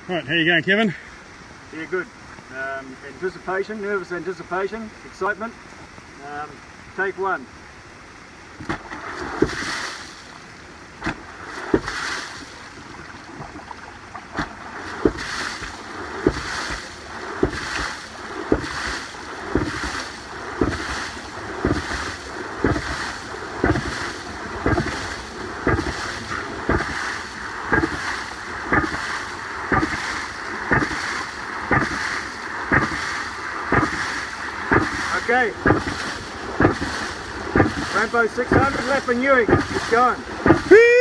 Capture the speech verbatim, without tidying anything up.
Right, how you going, Kevin? Yeah, good. Um, anticipation, nervous anticipation, excitement. Um, take one. Okay. Rambo six hundred, left and Ewing. It's going.